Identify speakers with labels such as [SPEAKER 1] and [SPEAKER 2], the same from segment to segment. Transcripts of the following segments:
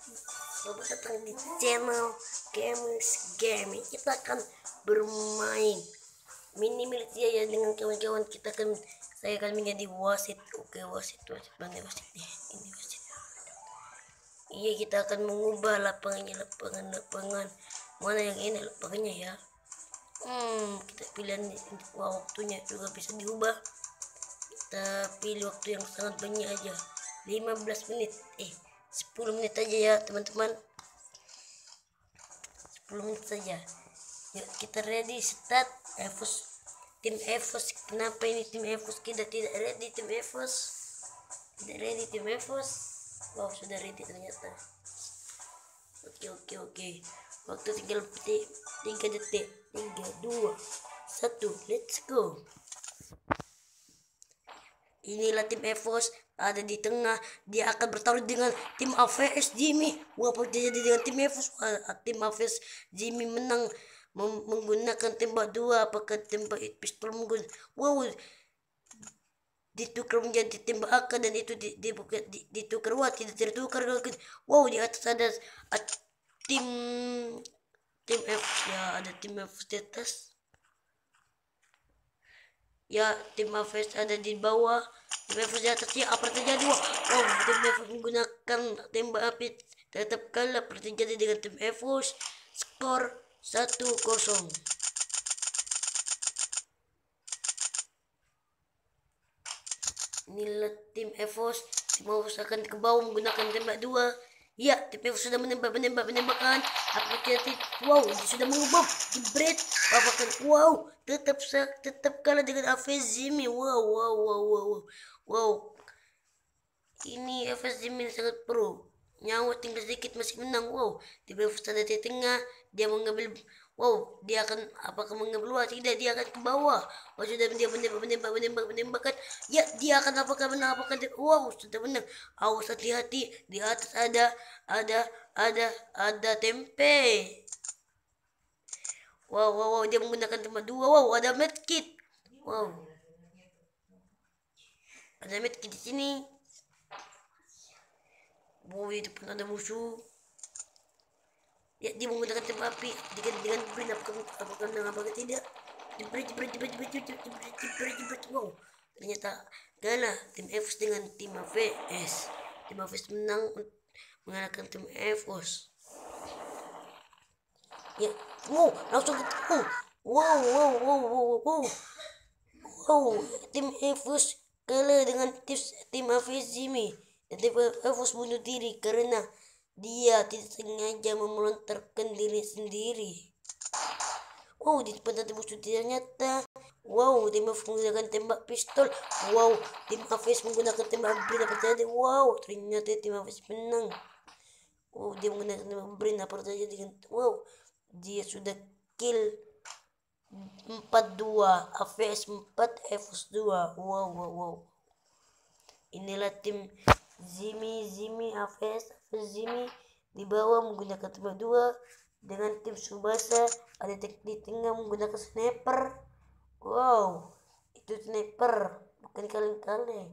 [SPEAKER 1] Selamat datang di channel Gamers Gaming. Kita akan bermain mini militer ya dengan kawan-kawan kita kan. Saya akan menjadi wasit. Oke, wasit mana wasitnya? Ini wasit. Iya, kita akan mengubah lapangan mana yang ini lapangannya ya. Kita pilihan waktunya juga bisa diubah. Kita pilih waktu yang sangat banyak aja, 15 menit 10 menit aja ya teman-teman, 10 menit saja. Yuk kita ready, start. Tim EVOS. Kenapa ini tim EVOS kita tidak ready? Tim EVOS tidak ready. Tim EVOS wow, sudah ready ternyata. Oke, waktu tinggal 3 detik. 3, 2, 1, let's go. Inilah tim EVOS ada di tengah. Dia akan bertarung dengan tim AVS Jimmy. Wah, apa terjadi dengan tim EVOS? Tim AVS Jimmy menang menggunakan tembak 2. Apakah tembak pistol menggunakan? Wow, ditukar menjadi tembak AK dan itu ditukar. Wah, tidak tertukar. Wow, di atas ada tim EVOS ya, ada tim EVOS di atas. Ya, tim AVS ada di bawah. Tim AVS di atas ya. Apa terjadi? Wow, tim AVS menggunakan tembak api tetap kalah. Apa terjadi dengan tim AVS? Skor 1-0. Inilah tim EVOS. Tim EVOS akan ke bawah menggunakan tembak 2. Ya, tim EVOS sudah menembakkan. Apa terjadi? Wow, dia sudah mengubah jebret. Apakah wow, tetap kalah dengan AVS Jimmy. Wow. Ini AVS Jimmy sangat pro. Nyawa tinggal sedikit masih menang. Wow, tim EVOS ada di tengah. Dia mengambil. Wow, dia akan apakah mengambil luar? Tidak, dia akan ke bawah. Oh, sudah dia menembakkan. Ya, dia akan apakah menang? Apakah dia, wow, sudah menang. Awas, hati-hati. Di atas ada tempe. Wow, dia menggunakan tempat 2. Wow, ada medkit. Wow. Ada medkit di sini. Wow, di depan ada musuh. Ya, dia menggunakan tembak api dengan brin. Apakah tidak? Jebret. Wow, ternyata kalah tim EVOS dengan tim AVS. Tim AVS menang mengalahkan tim EVOS. Ya, wow, langsung ketemu. Wow. Tim EVOS kalah dengan tim AVS Jimmy. Dan tim EVOS bunuh diri karena dia tidak sengaja melontarkan diri sendiri. Wow, di depan ada musuh ternyata. Wow, tim AVS menggunakan tembak pistol. Wow, tim AVS menggunakan tembak brin. Apa terjadi? Wow, ternyata tim AVS menang. Wow, dia menggunakan tembak brin. Apa terjadi dengan wow, dia sudah kill 4-2. AVS 4, EVOS 2. Wow. Inilah tim Jimmy AVS Jimmy di bawah menggunakan tembak 2 dengan tim Subasa ada di tengah menggunakan sniper. Wow, itu sniper bukan kaleng-kaleng.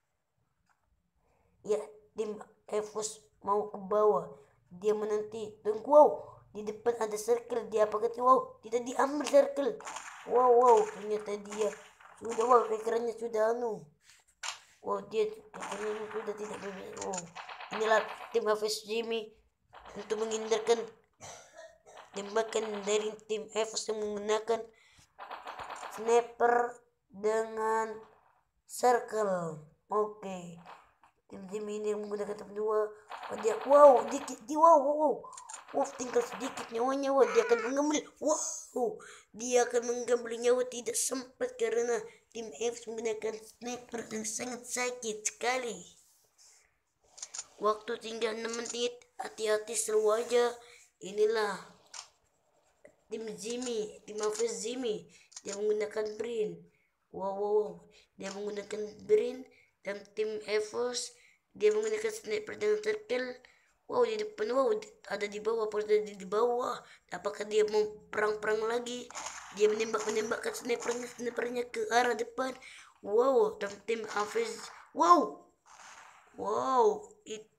[SPEAKER 1] Ya, tim EVOS mau ke bawah. Dia menanti. Tunggu, wow, di depan ada circle. Dia apakah wow, tidak diambil circle. Wow, ternyata dia sudah wow, pikirannya sudah wow, dia pikirannya sudah tidak berbeda. Wow, inilah tim AVS Jimmy untuk menghindarkan tembakan dari tim EVOS yang menggunakan sniper dengan circle. Oke. Tim Jimmy ini menggunakan tempat 2. Dia wow, tinggal sedikit nyawanya. Wow, dia akan mengambil. Wow, dia akan mengambil nyawa tidak sempat karena tim EVOS menggunakan sniper dan sangat sakit sekali. Waktu tinggal 6 menit. Hati-hati, seru aja. Inilah tim Jimmy, tim AVS Jimmy. Dia menggunakan brin. Wow. Dia menggunakan brin. Dan tim EVOS dia menggunakan sniper dengan circle. Wow, di depan. Wow, ada di bawah. Di bawah. Apakah dia mau perang lagi? Dia menembakkan snipernya ke arah depan. Wow, dan tim AVS. Wow,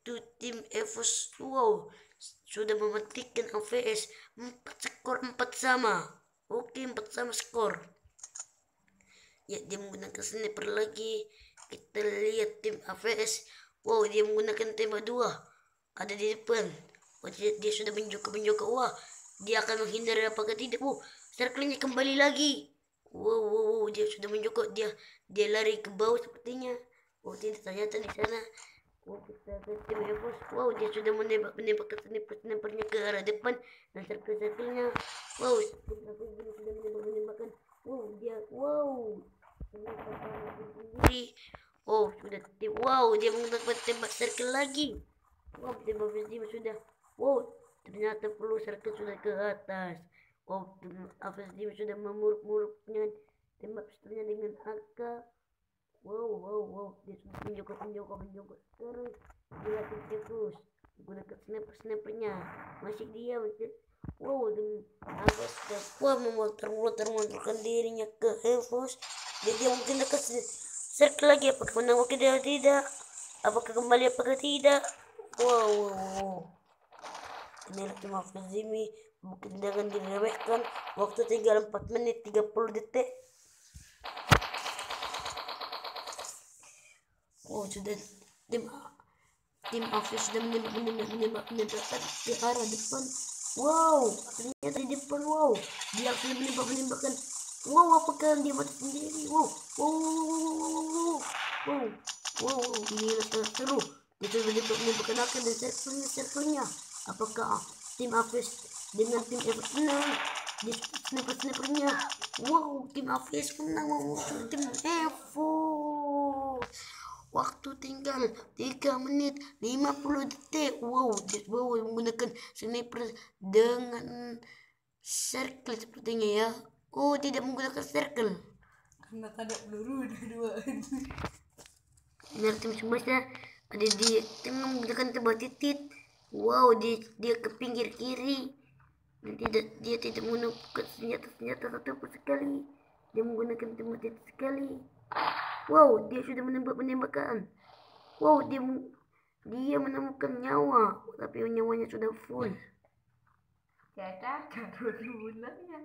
[SPEAKER 1] Waktu tim EVOS wow sudah mematikan AVS 4 skor 4 sama. Oke, 4 sama skor. Ya, dia menggunakan sniper lagi. Kita lihat tim AVS. Wow, dia menggunakan tembak 2. Ada di depan. Oh, dia sudah menjoka. Wah, dia akan menghindar apakah tidak? Oh, circle-nya kembali lagi. Wow, dia sudah menjoka. Dia lari ke bawah sepertinya. Oh, tidak, ternyata di sana. Oh, kita ke tim EVOS. Wow, dia sudah menembakkan snipernya ke arah depan dan circle-nya. Wow, sudah menembakkan. Wow. Sendiri. Oh, sudah wow, dia menggunakan tembak circle lagi. Wow, tembak Fazim sudah. Wow, ternyata perlu circle sudah ke atas. Wow, Fazim sudah memuruk-muruknya tembak pistolnya dengan AK. Wow, dia sudah menjogok. Sekarang dia terus menggunakan snipernya. Masih dia wow, dengan Avos wah memutar dirinya ke EVOS. Dia mungkin dekat circle lagi. Apakah menang atau tidak? Apakah kembali apakah tidak? Wow. Inilah tim Fazimi mungkin jangan diremehkan. Waktu tinggal 4 menit 30 detik. Oh, sudah tim Afis sudah menembakkan ke arah depan. Wow, ternyata di depan. Wow, dia sudah menembakkan. Wow, apakah dia mati sendiri? Wow, ini seru. Dia sudah menembakkan akan dan circle-nya. Apakah tim Afis dengan tim Evos menang? Di sniper-snipernya. Wow, tim Afis menang memusuh tim Evos. Waktu tinggal 3 menit 50 detik. Wow, menggunakan sniper dengan circle sepertinya ya. Oh, tidak menggunakan circle
[SPEAKER 2] karena ada peluru dua.
[SPEAKER 1] Benar, tim semuanya ada di tim menggunakan tembak titik. Wow, dia ke pinggir kiri. Dan dia tidak menggunakan senjata satu pun sekali. Dia menggunakan tembak titik sekali. Wow, dia sudah menembakkan. Wow, dia menemukan nyawa, tapi nyawanya sudah full.
[SPEAKER 2] Caca, gunanya.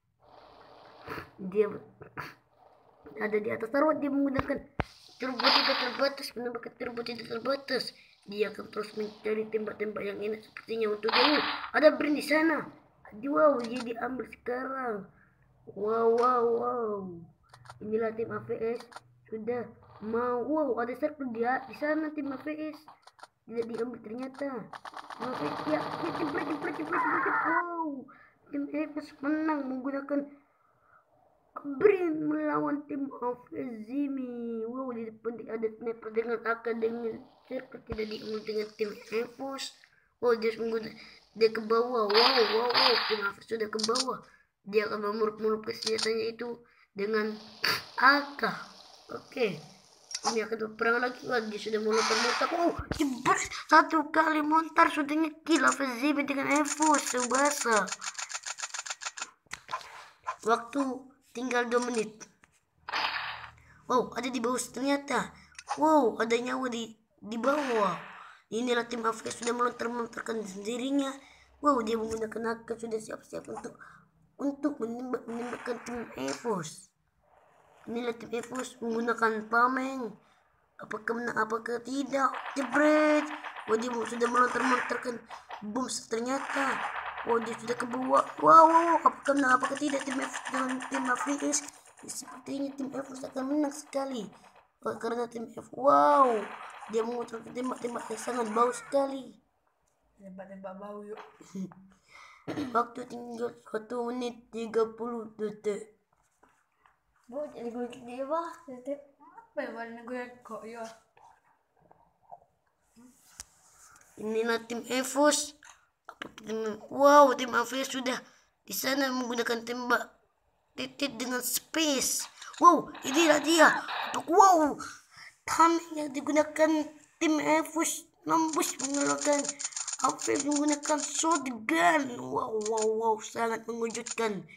[SPEAKER 1] Dia ada di atas taruh. Dia menggunakan turbo tidak terbatas, menembakkan turbo tidak terbatas. Dia akan terus mencari tembak-tembak yang enak sepertinya untuk dia. Ada brand di sana. Wow, dia diambil sekarang. Wow. Inilah tim AVS sudah mau. Wow, ada circle dia di sana tim AVS. Tidak diambil ternyata. AVS ya jempret. Wow, tim AVS menang menggunakan Brin melawan tim Fazimi. Wow, di depan ada sniper dengan AK dengan circle tidak diambil dengan tim EVOS. Wow, dia ke bawah. Wow, tim AVS sudah ke bawah. Dia akan memuruk-muruk senjatanya itu dengan AK. Oke. Ini akan berperang lagi. Wah, dia sudah melontar-lontar. Oh, jebret. 1 kali montar sudah ngekill Fazimi dengan EVOS. Subasa. Waktu tinggal 2 menit. Wow, ada di bawah ternyata. Wow, ada nyawa di bawah. Inilah tim AVS sudah melontarkan sendirinya. Wow, dia menggunakan AK sudah siap-siap untuk menembakkan tim EVOS. Inilah tim EVOS menggunakan tameng. Apakah menang apakah tidak? Jebret. Wow, dia sudah melontarkan bom ternyata. Wow, dia sudah ke bawah. Wow, apakah menang apakah tidak tim EVOS dengan tim AVS? Sepertinya tim EVOS akan menang sekali. Karena tim EVOS, wow, dia mengucapkan tembak-tembak yang sangat bau sekali.
[SPEAKER 2] Tembak bau yuk.
[SPEAKER 1] Waktu tinggal 1 menit 30 detik.
[SPEAKER 2] Bo, jadi gue dia bah, tetep apa ya warna gue kok ya.
[SPEAKER 1] Inilah tim EVOS. Wow, tim AVS sudah di sana menggunakan tembak titik dengan space. Wow, inilah dia. Wow, timing yang digunakan tim EVOS nembus menggunakan AVS menggunakan shotgun. Wow, sangat mengejutkan.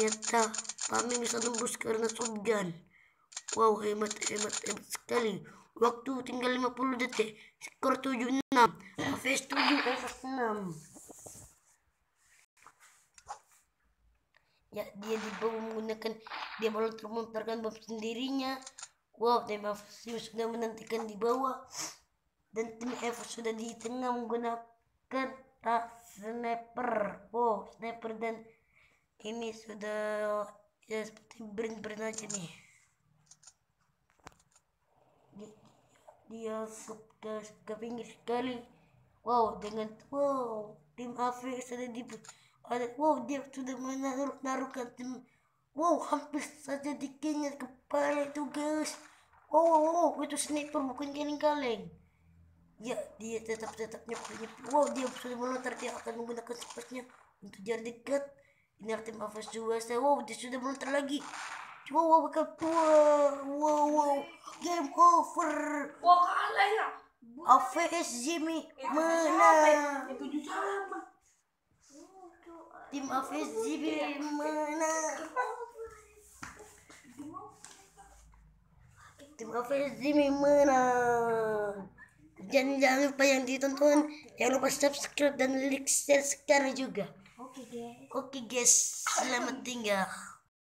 [SPEAKER 1] Ternyata kami bisa nembus karena shotgun. Wow, hebat sekali. Waktu tinggal 50 detik. Skor 76. Hafiz 7 Evos 6. Ya, dia dibawa menggunakan, dia melontarkan bom sendirinya. Wow, tim Hafiz sudah menantikan di bawah. Dan tim Evos sudah di tengah menggunakan sniper. Wow, sniper, dan ini sudah ya seperti brand aja nih. Dia ke pinggir sekali. Wow, dengan tim AV sudah di ada. Wow, dia sudah menaruhkan tim. Wow, hampir saja dikenyat kepala itu, guys. Wow, itu sniper bukan kaleng-kaleng. Ya, dia tetap nyepir. Wow, dia sudah melontar, dia akan menggunakan sepasnya untuk jarak dekat. Ini tim Avas juga. Wow, dia sudah melontar lagi. Wow, game over.
[SPEAKER 2] Wah, kalah ya.
[SPEAKER 1] AVS Jimmy menang.
[SPEAKER 2] Itu sama.
[SPEAKER 1] Tim AVS Jimmy menang. Tim AVS Jimmy menang. Jangan lupa yang ditonton, jangan lupa subscribe dan like, share sekarang juga.
[SPEAKER 2] Oke, guys.
[SPEAKER 1] Oke guys, selamat tinggal.